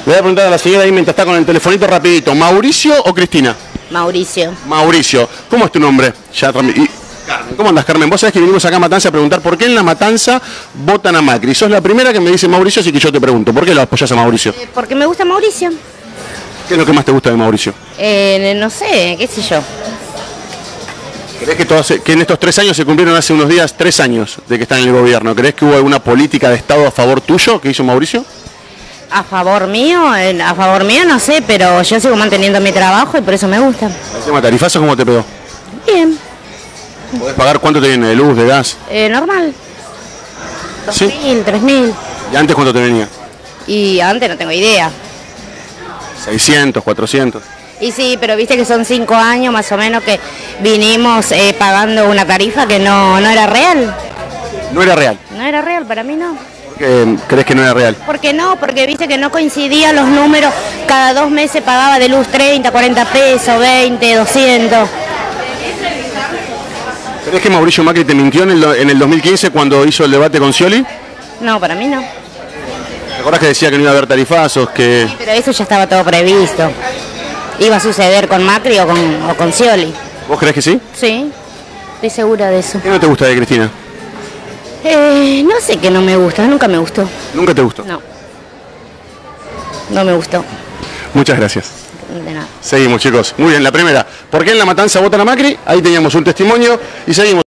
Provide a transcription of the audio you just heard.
Le voy a preguntar a la señora ahí mientras está con el telefonito rapidito. ¿Mauricio o Cristina? Mauricio. Mauricio. ¿Cómo es tu nombre? Carmen. ¿Cómo andas, Carmen? Vos sabés que vinimos acá a Matanza a preguntar por qué en La Matanza votan a Macri. Sos la primera que me dice Mauricio, así que yo te pregunto, ¿por qué lo apoyás a Mauricio? Porque me gusta Mauricio. ¿Qué es lo que más te gusta de Mauricio? No sé, qué sé yo. ¿Crees que en estos 3 años se cumplieron hace unos días 3 años de que está en el gobierno? ¿Crees que hubo alguna política de Estado a favor tuyo que hizo Mauricio? A favor mío no sé, pero yo sigo manteniendo mi trabajo y por eso me gusta. ¿El tema tarifazo cómo te pegó? Bien. ¿Podés pagar cuánto te viene de luz, de gas? Normal. ¿Sí? 2.000, 3.000. ¿Y antes cuánto te venía? Y antes no tengo idea. 600, 400. Y sí, pero viste que son 5 años más o menos que vinimos pagando una tarifa que no era real. ¿No era real? No era real, para mí no. ¿Por qué crees que no era real? ¿Por qué no? Porque viste que no coincidían los números. Cada 2 meses pagaba de luz 30, 40 pesos, 20, 200. ¿Crees que Mauricio Macri te mintió en el 2015 cuando hizo el debate con Scioli? No, para mí no. ¿Te acordás que decía que no iba a haber tarifazos? Que... Sí, pero eso ya estaba todo previsto. Iba a suceder con Macri o con Scioli. ¿Vos crees que sí? Sí, estoy segura de eso. ¿Qué no te gusta de Cristina? No sé qué no me gusta, nunca me gustó. ¿Nunca te gustó? No. No me gustó. Muchas gracias. De nada. Seguimos, chicos. Muy bien, la primera. ¿Por qué en La Matanza votan a Macri? Ahí teníamos un testimonio y seguimos.